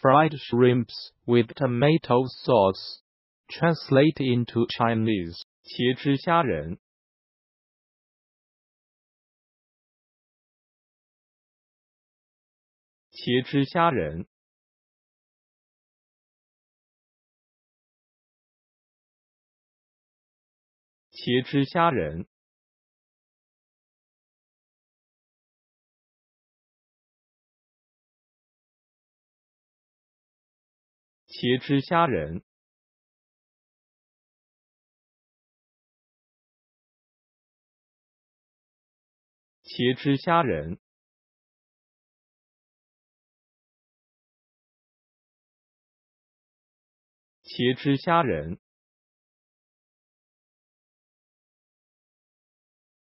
fried shrimps with tomato sauce. Translate into Chinese. 茄汁虾仁。茄汁虾仁。茄汁虾仁。茄汁虾仁。茄汁虾仁。茄汁虾仁。